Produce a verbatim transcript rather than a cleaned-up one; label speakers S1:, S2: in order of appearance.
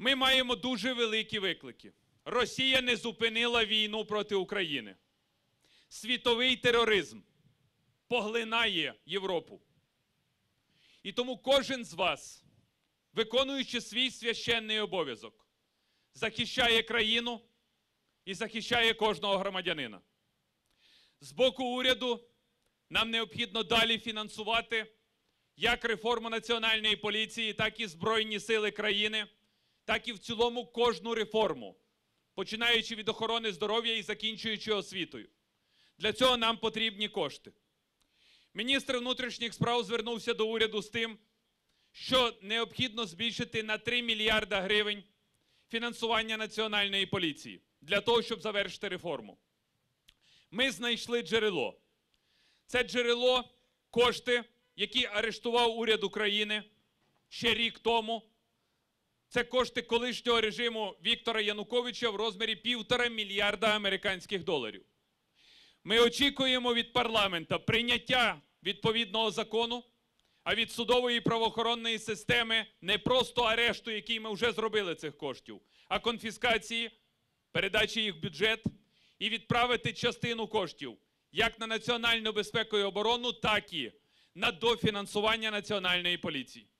S1: Ми маємо дуже великі виклики. Росія не зупинила війну проти України. Світовий тероризм поглинає Європу. І тому кожен з вас, виконуючи свій священний обов'язок, захищає країну і захищає кожного громадянина. З боку уряду нам необхідно далі фінансувати як реформу Національної поліції, так і Збройні сили країни, так і в цілому кожну реформу, починаючи від охорони здоров'я і закінчуючи освітою. Для цього нам потрібні кошти. Міністр внутрішніх справ звернувся до уряду з тим, що необхідно збільшити на три мільярда гривень фінансування Національної поліції для того, щоб завершити реформу. Ми знайшли джерело. Це джерело – кошти, які арештував уряд України ще рік тому. Це кошти колишнього режиму Віктора Януковича в розмірі півтора мільярда американських доларів. Ми очікуємо від парламенту прийняття відповідного закону, а від судової і правоохоронної системи не просто арешту, який ми вже зробили цих коштів, а конфіскації, передачі їх в бюджет і відправити частину коштів як на національну безпеку і оборону, так і на дофінансування Національної поліції.